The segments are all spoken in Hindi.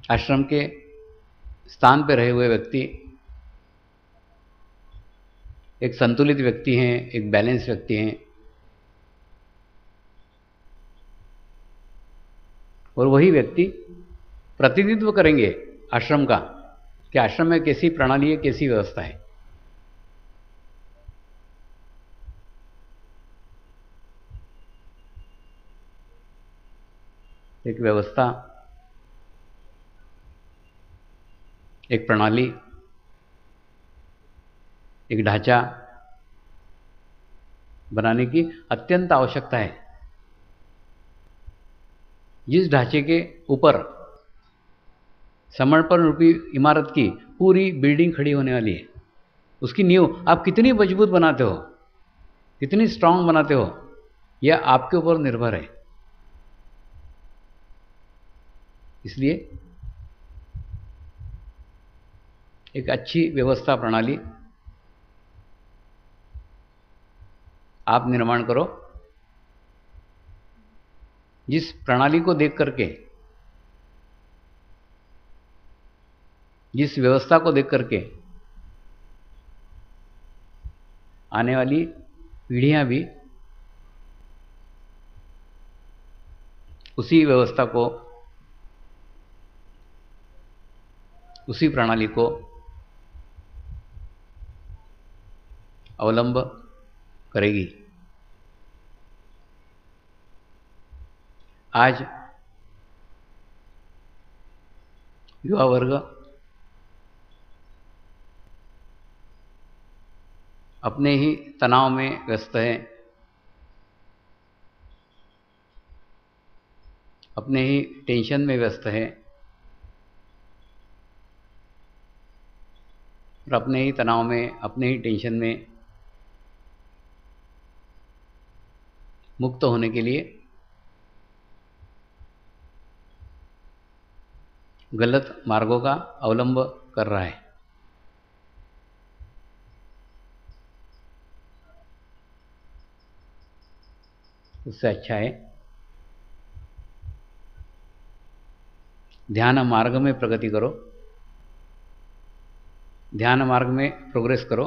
आश्रम के स्थान पर रहे हुए व्यक्ति एक संतुलित व्यक्ति हैं, एक बैलेंस व्यक्ति हैं, और वही व्यक्ति प्रतिनिधित्व करेंगे आश्रम का कि आश्रम में कैसी प्रणाली है, कैसी व्यवस्था है। एक व्यवस्था, एक प्रणाली, एक ढांचा बनाने की अत्यंत आवश्यकता है। जिस ढांचे के ऊपर समर्पण रूपी इमारत की पूरी बिल्डिंग खड़ी होने वाली है, उसकी नींव आप कितनी मजबूत बनाते हो, कितनी स्ट्रांग बनाते हो, यह आपके ऊपर निर्भर है। इसलिए एक अच्छी व्यवस्था प्रणाली आप निर्माण करो, जिस प्रणाली को देख करके, जिस व्यवस्था को देख करके आने वाली पीढ़ियां भी उसी व्यवस्था को, उसी प्रणाली को अवलंब करेगी। आज युवा वर्ग अपने ही तनाव में व्यस्त है, अपने ही टेंशन में व्यस्त है, और अपने ही तनाव में, अपने ही टेंशन में मुक्त होने के लिए गलत मार्गों का अवलंब कर रहा है। उससे अच्छा है ध्यान मार्ग में प्रगति करो, ध्यान मार्ग में प्रोग्रेस करो,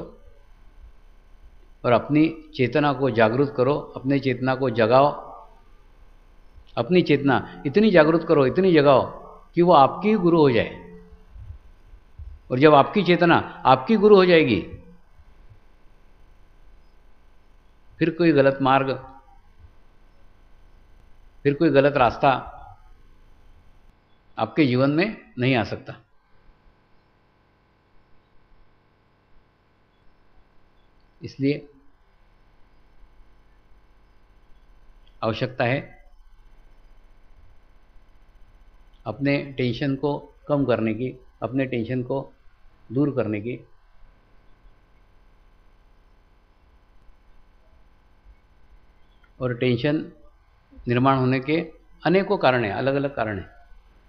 और अपनी चेतना को जागृत करो, अपनी चेतना को जगाओ, अपनी चेतना इतनी जागृत करो, इतनी जगाओ कि वो आपकी गुरु हो जाए। और जब आपकी चेतना आपकी गुरु हो जाएगी, फिर कोई गलत मार्ग, फिर कोई गलत रास्ता आपके जीवन में नहीं आ सकता। इसलिए आवश्यकता है अपने टेंशन को कम करने की, अपने टेंशन को दूर करने की। और टेंशन निर्माण होने के अनेकों कारण हैं, अलग अलग कारण हैं।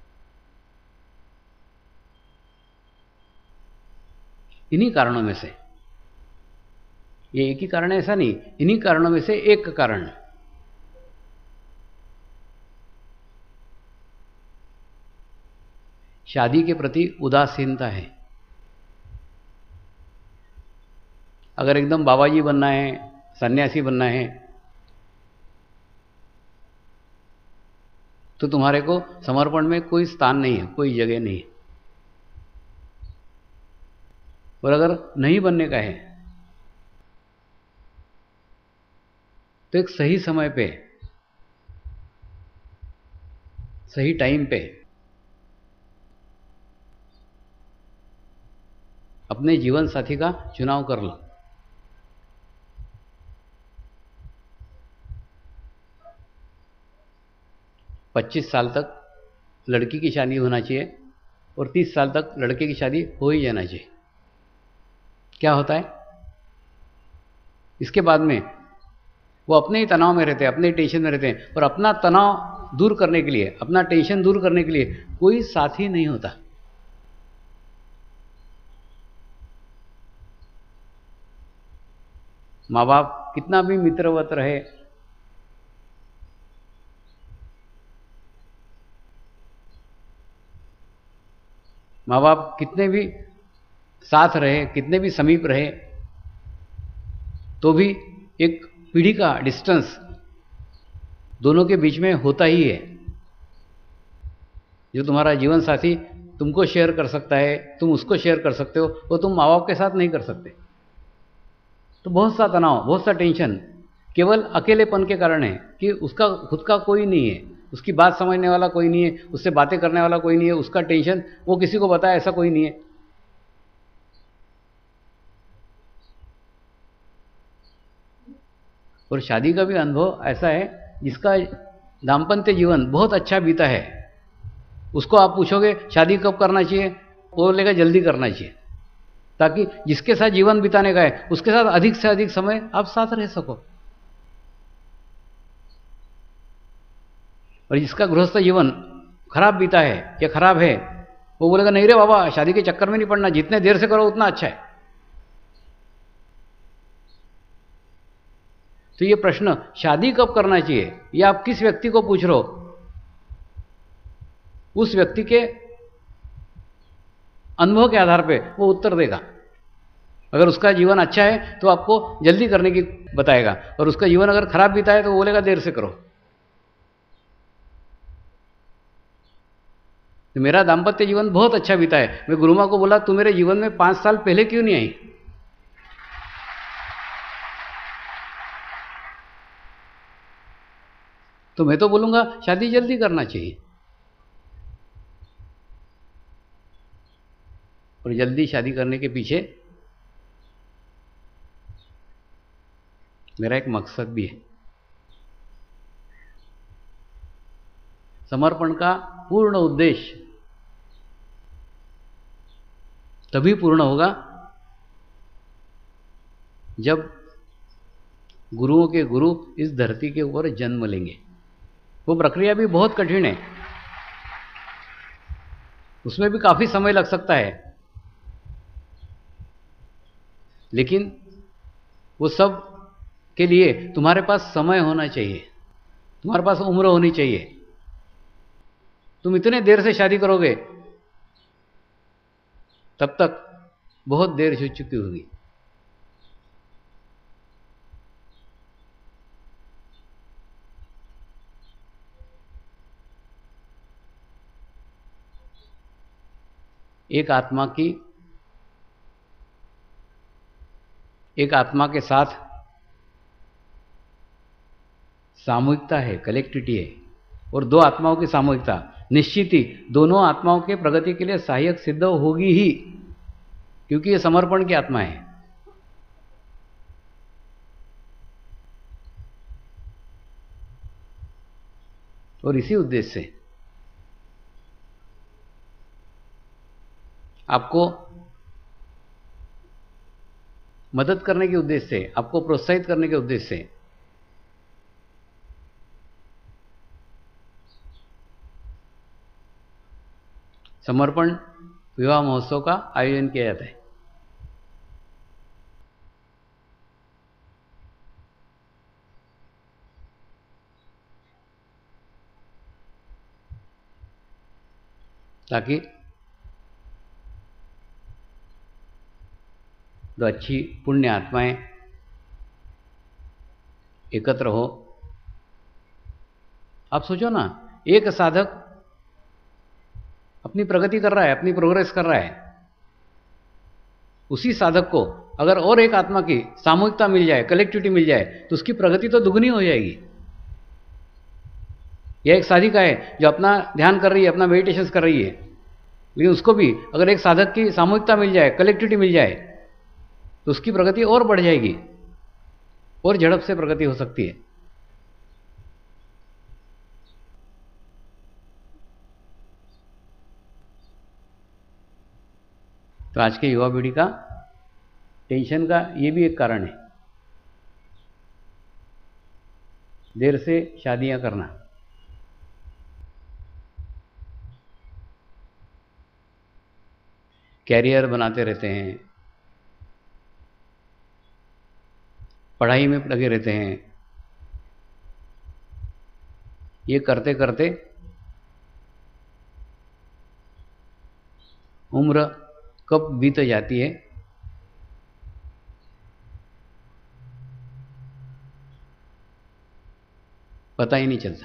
इन्हीं कारणों में से, ये एक ही कारण है ऐसा नहीं, इन्हीं कारणों में से एक कारण है शादी के प्रति उदासीनता है। अगर एकदम बाबाजी बनना है, सन्यासी बनना है, तो तुम्हारे को समर्पण में कोई स्थान नहीं है, कोई जगह नहीं है। और अगर नहीं बनने का है तो एक सही समय पे, सही टाइम पे अपने जीवन साथी का चुनाव कर लो। पच्चीस साल तक लड़की की शादी होना चाहिए और 30 साल तक लड़के की शादी हो ही जाना चाहिए। क्या होता है, इसके बाद में वो अपने ही तनाव में रहते हैं, अपने ही टेंशन में रहते हैं, और अपना तनाव दूर करने के लिए, अपना टेंशन दूर करने के लिए कोई साथी नहीं होता। माँ बाप कितना भी मित्रवत रहे, माँ बाप कितने भी साथ रहे, कितने भी समीप रहे, तो भी एक पीढ़ी का डिस्टेंस दोनों के बीच में होता ही है। जो तुम्हारा जीवन साथी तुमको शेयर कर सकता है, तुम उसको शेयर कर सकते हो, वो तुम माँ बाप के साथ नहीं कर सकते। तो बहुत सा तनाव, बहुत सा टेंशन केवल अकेलेपन के कारण है कि उसका खुद का कोई नहीं है, उसकी बात समझने वाला कोई नहीं है, उससे बातें करने वाला कोई नहीं है, उसका टेंशन वो किसी को बताए ऐसा कोई नहीं है। और शादी का भी अनुभव ऐसा है, जिसका दाम्पत्य जीवन बहुत अच्छा बीता है, उसको आप पूछोगे शादी कब करना चाहिए, वो बोलेगा जल्दी करना चाहिए, ताकि जिसके साथ जीवन बिताने का है उसके साथ अधिक से अधिक समय आप साथ रह सको। और जिसका गृहस्थ जीवन खराब बीता है या खराब है, वो बोलेगा नहीं रे बाबा, शादी के चक्कर में नहीं पड़ना, जितने देर से करो उतना अच्छा है। तो ये प्रश्न शादी कब करना चाहिए, या आप किस व्यक्ति को पूछ रहे हो, उस व्यक्ति के अनुभव के आधार पे वो उत्तर देगा। अगर उसका जीवन अच्छा है तो आपको जल्दी करने की बताएगा, और उसका जीवन अगर खराब बीता है तो वो बोलेगा देर से करो। तो मेरा दाम्पत्य जीवन बहुत अच्छा बीता है। मैं गुरु माँ को बोला तू मेरे जीवन में 5 साल पहले क्यों नहीं आई, तो मैं तो बोलूंगा शादी जल्दी करना चाहिए। और जल्दी शादी करने के पीछे मेरा एक मकसद भी है। समर्पण का पूर्ण उद्देश्य तभी पूर्ण होगा जब गुरुओं के गुरु इस धरती के ऊपर जन्म लेंगे। वो प्रक्रिया भी बहुत कठिन है, उसमें भी काफी समय लग सकता है, लेकिन वो सब के लिए तुम्हारे पास समय होना चाहिए, तुम्हारे पास उम्र होनी चाहिए। तुम इतने देर से शादी करोगे तब तक बहुत देर हो चुकी होगी। एक आत्मा के साथ सामूहिकता है, कलेक्टिविटी है, और 2 आत्माओं की सामूहिकता निश्चित ही दोनों आत्माओं के प्रगति के लिए सहायक सिद्ध होगी ही, क्योंकि ये समर्पण की आत्मा है। और इसी उद्देश्य से आपको मदद करने के उद्देश्य से, आपको प्रोत्साहित करने के उद्देश्य से समर्पण विवाह महोत्सव का आयोजन किया जाता है। ताकि दो अच्छी पुण्य आत्माएं एकत्र हो। आप सोचो ना, एक साधक अपनी प्रगति कर रहा है, अपनी प्रोग्रेस कर रहा है, उसी साधक को अगर और एक आत्मा की सामूहिकता मिल जाए, कलेक्टिविटी मिल जाए, तो उसकी प्रगति तो दुगनी हो जाएगी। यह एक साधिका है जो अपना ध्यान कर रही है, अपना मेडिटेशन कर रही है, लेकिन उसको भी अगर एक साधक की सामूहिकता मिल जाए, कलेक्टिविटी मिल जाए, तो उसकी प्रगति और बढ़ जाएगी, और झड़प से प्रगति हो सकती है। तो आज के युवा पीढ़ी का टेंशन का ये भी एक कारण है, देर से शादियां करना। कैरियर बनाते रहते हैं, पढ़ाई में लगे रहते हैं, ये करते करते उम्र कब बीत जाती है पता ही नहीं चलता।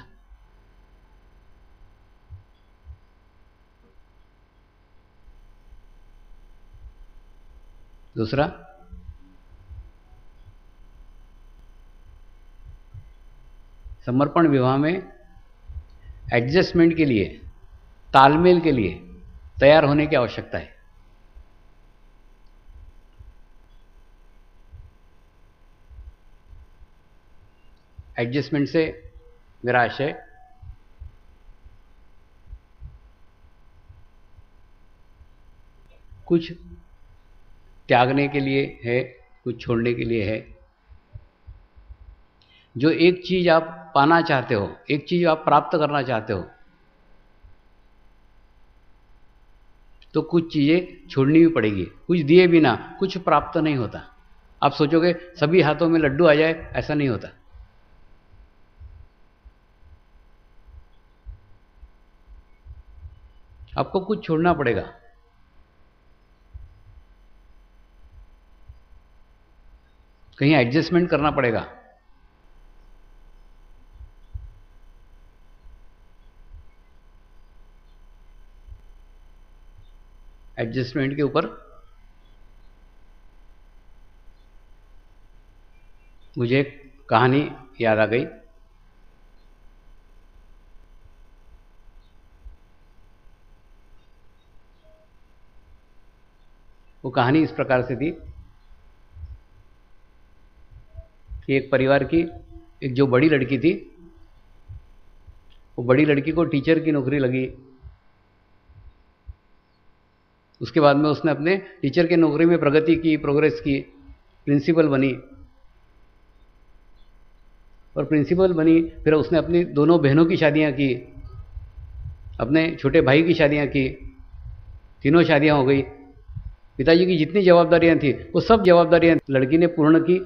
दूसरा, समर्पण विवाह में एडजस्टमेंट के लिए, तालमेल के लिए तैयार होने की आवश्यकता है। एडजस्टमेंट से मेरा आशय कुछ त्यागने के लिए है, कुछ छोड़ने के लिए है। जो एक चीज आप पाना चाहते हो, एक चीज आप प्राप्त करना चाहते हो, तो कुछ चीजें छोड़नी भी पड़ेगी। कुछ दिए बिना कुछ प्राप्त नहीं होता। आप सोचोगे सभी हाथों में लड्डू आ जाए, ऐसा नहीं होता। आपको कुछ छोड़ना पड़ेगा। कहीं एडजस्टमेंट करना पड़ेगा। एडजस्टमेंट के ऊपर मुझे एक कहानी याद आ गई। वो कहानी इस प्रकार से थी कि एक परिवार की एक जो बड़ी लड़की थी, वो बड़ी लड़की को टीचर की नौकरी लगी। उसके बाद में उसने अपने टीचर की नौकरी में प्रगति की, प्रोग्रेस की, प्रिंसिपल बनी। और प्रिंसिपल बनी, फिर उसने अपनी दोनों बहनों की शादियां की, अपने छोटे भाई की शादियां की, तीनों शादियां हो गई। पिताजी की जितनी जवाबदारियां थी वो सब जवाबदारियां लड़की ने पूर्ण की।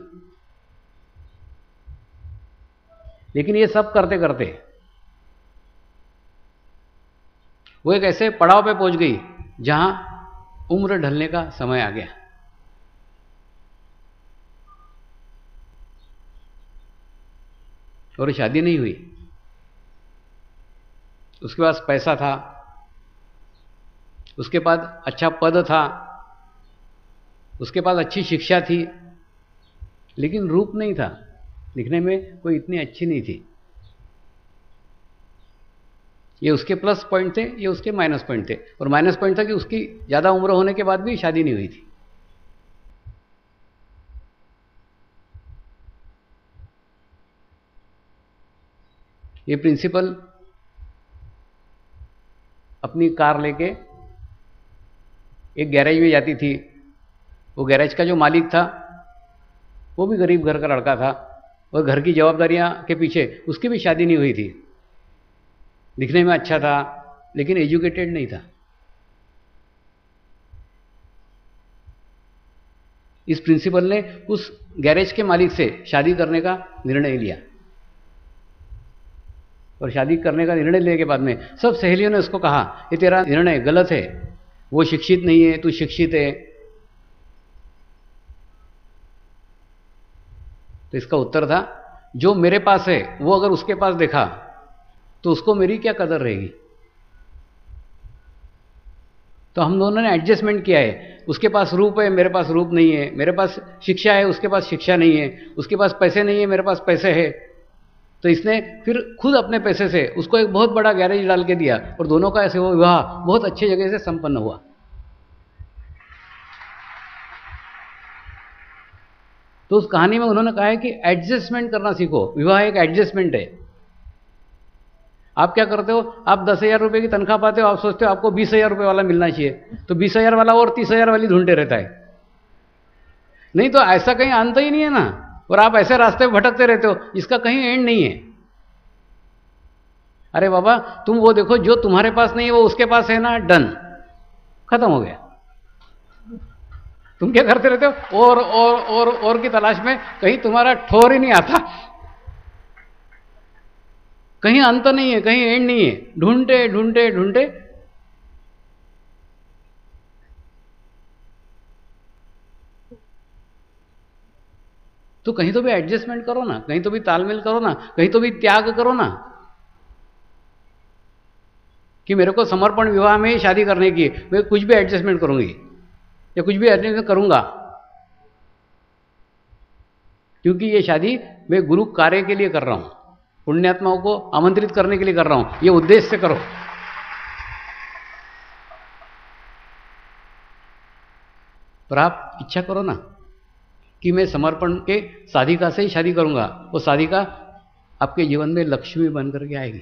लेकिन ये सब करते करते वो एक ऐसे पड़ाव पे पहुंच गई जहां उम्र ढलने का समय आ गया। और शादी नहीं हुई। उसके पास पैसा था, उसके पास अच्छा पद था, उसके पास अच्छी शिक्षा थी, लेकिन रूप नहीं था। दिखने में कोई इतनी अच्छी नहीं थी। ये उसके प्लस पॉइंट थे, ये उसके माइनस पॉइंट थे। और माइनस पॉइंट था कि उसकी ज़्यादा उम्र होने के बाद भी शादी नहीं हुई थी। ये प्रिंसिपल अपनी कार लेके एक गैरेज में जाती थी। वो गैरेज का जो मालिक था वो भी गरीब घर का लड़का था, और घर की जवाबदारियां के पीछे उसकी भी शादी नहीं हुई थी। दिखने में अच्छा था, लेकिन एजुकेटेड नहीं था। इस प्रिंसिपल ने उस गैरेज के मालिक से शादी करने का निर्णय लिया। और शादी करने का निर्णय लेने के बाद में सब सहेलियों ने उसको कहा, ये तेरा निर्णय गलत है, वो शिक्षित नहीं है, तू शिक्षित है। तो इसका उत्तर था, जो मेरे पास है वो अगर उसके पास देखा तो उसको मेरी क्या कदर रहेगी। तो हम दोनों ने एडजस्टमेंट किया है। उसके पास रूप है, मेरे पास रूप नहीं है। मेरे पास शिक्षा है, उसके पास शिक्षा नहीं है। उसके पास पैसे नहीं है, मेरे पास पैसे है। तो इसने फिर खुद अपने पैसे से उसको एक बहुत बड़ा गैरेज डाल के दिया, और दोनों का ऐसे वो विवाह बहुत अच्छी जगह से संपन्न हुआ। तो उस कहानी में उन्होंने कहा है कि एडजस्टमेंट करना सीखो। विवाह एक एडजस्टमेंट है। आप क्या करते हो, आप 10,000 रुपये की तनख्वाह पाते हो, आप सोचते हो आपको 20,000 रुपये वाला मिलना चाहिए, तो 20,000 वाला और 30,000 वाली ढूंढते रहता है। नहीं तो ऐसा कहीं अंत ही नहीं है ना। और आप ऐसे रास्ते में भटकते रहते हो जिसका कहीं एंड नहीं है। अरे बाबा, तुम वो देखो जो तुम्हारे पास नहीं है वो उसके पास है ना, डन, खत्म हो गया। तुम क्या करते रहते हो, और की तलाश में, कहीं तुम्हारा ठोर ही नहीं आता, कहीं अंत नहीं है, कहीं एंड नहीं है। ढूंढते ढूंढते ढूंढते तो कहीं तो भी एडजस्टमेंट करो ना, कहीं तो भी तालमेल करो ना, कहीं तो भी त्याग करो ना। कि मेरे को समर्पण विवाह में ही शादी करने की, मैं कुछ भी एडजस्टमेंट करूंगी या कुछ भी एडजस्टमेंट करूंगा, क्योंकि ये शादी मैं गुरु कार्य के लिए कर रहा हूं, पुण्यात्माओं को आमंत्रित करने के लिए कर रहा हूं, ये उद्देश्य से करो। पर आप इच्छा करो ना कि मैं समर्पण के साधिका से ही शादी करूंगा, वो साधिका आपके जीवन में लक्ष्मी बन करके आएगी।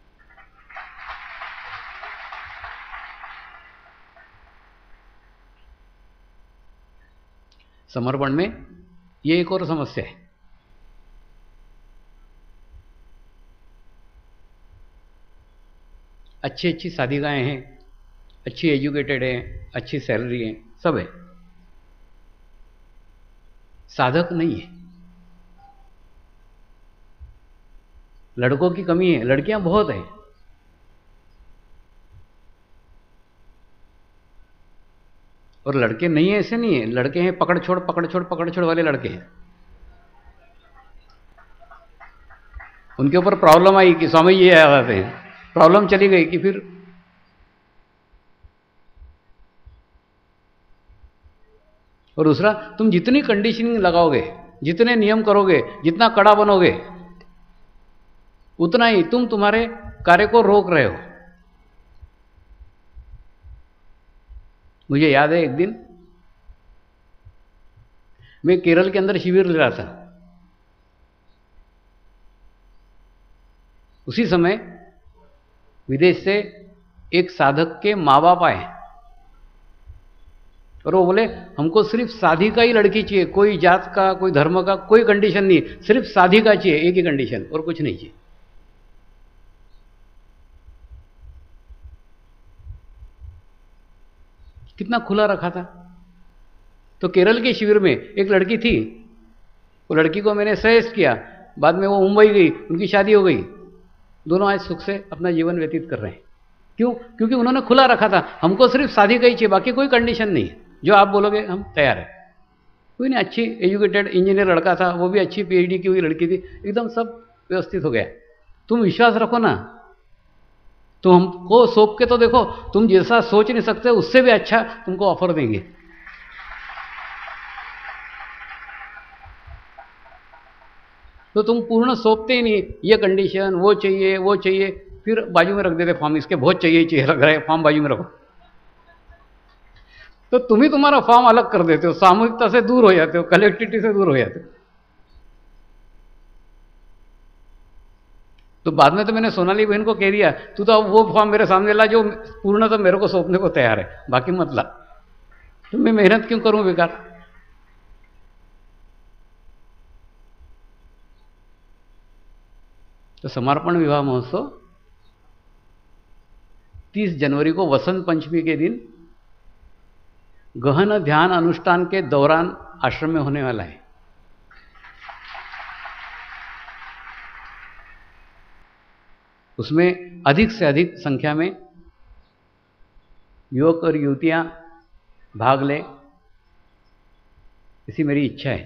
समर्पण में ये एक और समस्या है। अच्छी अच्छी साधिकाएं हैं, अच्छी एजुकेटेड हैं, अच्छी सैलरी है, सब है, साधक नहीं है। लड़कों की कमी है, लड़कियां बहुत है। और लड़के नहीं है ऐसे नहीं है, लड़के हैं पकड़ छोड़ वाले लड़के हैं। उनके ऊपर प्रॉब्लम आई कि स्वामी ये आते हैं, प्रॉब्लम चली गई कि फिर और दूसरा, तुम जितनी कंडीशनिंग लगाओगे, जितने नियम करोगे, जितना कड़ा बनोगे, उतना ही तुम तुम्हारे कार्य को रोक रहे हो। मुझे याद है एक दिन मैं केरल के अंदर शिविर ले रहा था। उसी समय विदेश से एक साधक के माँ बाप आए और वो बोले हमको सिर्फ साधिका ही लड़की चाहिए, कोई जात का, कोई धर्म का कोई कंडीशन नहीं, सिर्फ साधिका चाहिए, एक ही कंडीशन, और कुछ नहीं चाहिए। कितना खुला रखा था। तो केरल के शिविर में एक लड़की थी, वो लड़की को मैंने सजेस्ट किया, बाद में वो मुंबई गई, उनकी शादी हो गई, दोनों आज सुख से अपना जीवन व्यतीत कर रहे हैं। क्यों? क्योंकि उन्होंने खुला रखा था, हमको सिर्फ साधिका ही चाहिए, बाकी कोई कंडीशन नहीं है, जो आप बोलोगे हम तैयार है। कोई नहीं, अच्छी एजुकेटेड इंजीनियर लड़का था, वो भी अच्छी पीएचडी की हुई लड़की थी, एकदम सब व्यवस्थित हो गया। तुम विश्वास रखो ना, तुम हमको सौंप के तो देखो, तुम जैसा सोच नहीं सकते उससे भी अच्छा तुमको ऑफर देंगे। तो तुम पूर्ण सौंपते ही नहीं, ये कंडीशन, वो चाहिए, वो चाहिए, फिर बाजू में रख देते फॉर्म, इसके बहुत चाहिए रख रहे फॉर्म बाजू में रखो। तो तुम ही तुम्हारा फॉर्म अलग कर देते हो, सामूहिकता से दूर हो जाते हो, कलेक्टिविटी से दूर हो जाते हो। तो बाद में तो मैंने सोनाली बहन को कह दिया, तू तो वो फॉर्म मेरे सामने ला जो पूर्ण तो मेरे को सौंपने को तैयार है, बाकी मत ला। तो मैं मेहनत क्यों करूं बेकार। तो समर्पण विवाह महोत्सव 30 जनवरी को वसंत पंचमी के दिन गहन ध्यान अनुष्ठान के दौरान आश्रम में होने वाला है। उसमें अधिक से अधिक संख्या में युवक और युवतियां भाग लें, ऐसी मेरी इच्छा है।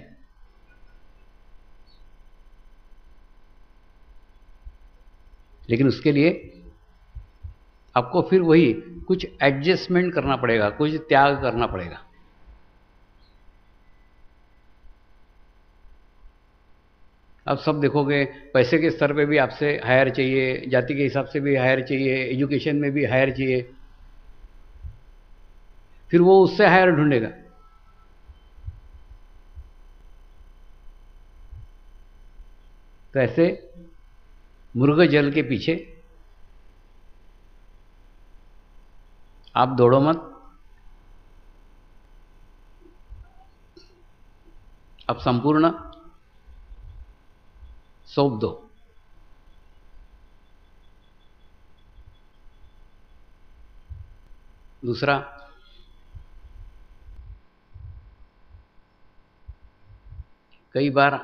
लेकिन उसके लिए आपको फिर वही कुछ एडजस्टमेंट करना पड़ेगा, कुछ त्याग करना पड़ेगा। आप सब देखोगे, पैसे के स्तर पे भी आपसे हायर चाहिए, जाति के हिसाब से भी हायर चाहिए, एजुकेशन में भी हायर चाहिए, फिर वो उससे हायर ढूंढेगा। तो ऐसे मुर्ग जल के पीछे आप दौड़ो मत, आप संपूर्ण सौंप दो। दूसरा, कई बार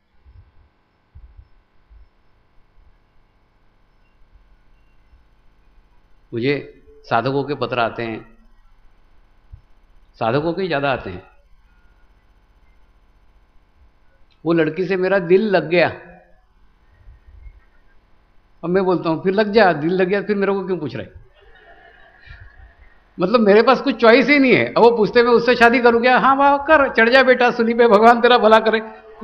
मुझे साधकों के पत्र आते हैं, साधकों के ही ज़्यादा आते हैं, वो लड़की से मेरा दिल लग गया। अब मैं बोलता हूँ फिर लग जा, दिल लग गया, फिर मेरे को क्यों पूछ रहे? मतलब मेरे पास कुछ चॉइस ही नहीं है। अब वो पूछते मैं उससे शादी करूँ क्या? हाँ वाह कर, चढ़ जा बेटा सूली पे, भगवान तेरा भला करे।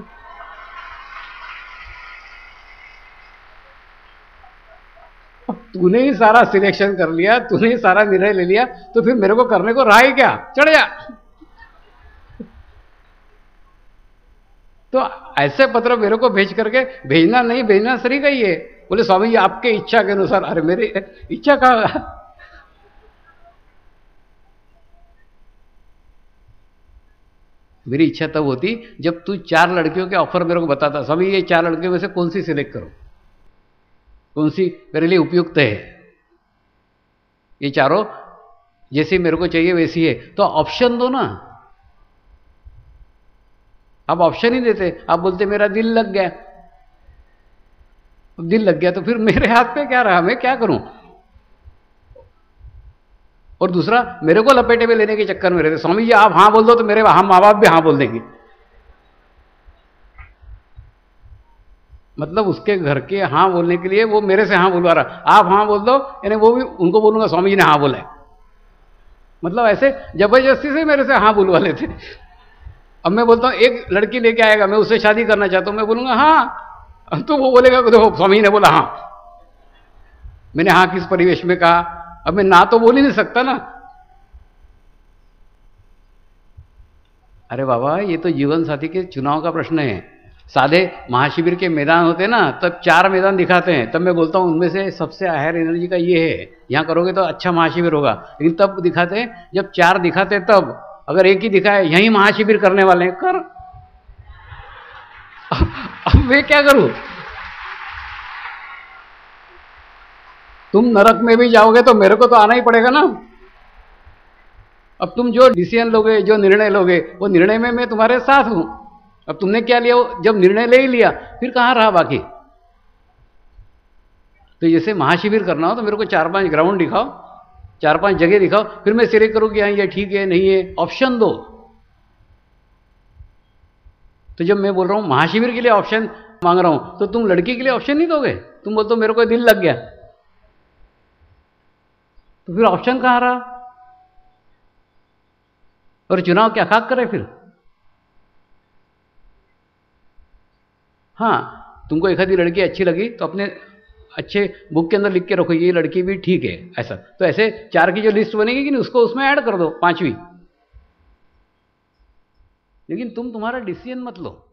तूने ही सारा सिलेक्शन कर लिया, तूने ही सारा निर्णय ले लिया, तो फिर मेरे को करने को रहा ही क्या? चढ़ जा। तो ऐसे पत्र मेरे को भेज करके, भेजना नहीं भेजना सही का ही है। बोले स्वामी जी आपके इच्छा के अनुसार। अरे मेरी इच्छा का, मेरी इच्छा तब होती जब तू 4 लड़कियों के ऑफर मेरे को बताता, स्वामी ये 4 लड़कियों में से कौन सी सिलेक्ट करो, कौन सी मेरे लिए उपयुक्त है, ये चारों जैसी मेरे को चाहिए वैसी है, तो ऑप्शन दो ना। आप ऑप्शन ही देते, आप बोलते मेरा दिल लग गया। दिल लग गया तो फिर मेरे हाथ पे क्या रहा, मैं क्या करूं? और दूसरा, मेरे को लपेटे में लेने के चक्कर में रहते, स्वामी जी आप हां बोल दो तो मेरे हम माँ बाप भी हां बोल देंगे। मतलब उसके घर के हां बोलने के लिए वो मेरे से हां बोलवा रहा, आप हां बोल दो, यानी वो भी उनको बोलूंगा स्वामी जी ने हां बोला है। मतलब ऐसे जबरदस्ती से मेरे से हां बोलवा लेते। अब मैं बोलता हूं एक लड़की लेके आएगा, मैं उससे शादी करना चाहता हूं, मैं बोलूंगा हाँ, तो वो बोलेगा देखो स्वामी ने बोला हाँ। मैंने हाँ किस परिवेश में कहा? अब मैं ना तो बोल ही नहीं सकता ना। अरे बाबा ये तो जीवन साथी के चुनाव का प्रश्न है। साधे महाशिविर के मैदान होते ना, तब 4 मैदान दिखाते हैं, तब मैं बोलता हूं उनमें से सबसे हायर एनर्जी का ये है, यहां करोगे तो अच्छा महाशिविर होगा। लेकिन तब दिखाते हैं जब 4 दिखाते, तब अगर एक ही दिखाए यही महाशिविर करने वाले हैं, कर। अब मैं क्या करूं? तुम नरक में भी जाओगे तो मेरे को तो आना ही पड़ेगा ना। अब तुम जो डिसीजन लोगे, जो निर्णय लोगे, वो निर्णय में मैं तुम्हारे साथ हूं। अब तुमने क्या लिया, जब निर्णय ले ही लिया फिर कहां रहा बाकी? तो जैसे महाशिविर करना हो तो मेरे को 4-5 ग्राउंड दिखाओ, 4-5 जगह दिखाओ, फिर मैं सिलेक्ट करूं कि हाँ ये ठीक है नहीं है, ऑप्शन दो। तो जब मैं बोल रहा हूं महाशिविर के लिए ऑप्शन मांग रहा हूं, तो तुम लड़की के लिए ऑप्शन नहीं दोगे? तुम बोलते हो मेरे को दिल लग गया, तो फिर ऑप्शन कहां रहा? और चुनाव क्या खाक करे फिर? हाँ, तुमको एक आधी लड़की अच्छी लगी तो अपने अच्छे बुक के अंदर लिख के रखो ये लड़की भी ठीक है, ऐसा। तो ऐसे 4 की जो लिस्ट बनेगी कि नहीं, उसको उसमें ऐड कर दो 5वीं। लेकिन तुम तुम्हारा डिसीजन मत लो।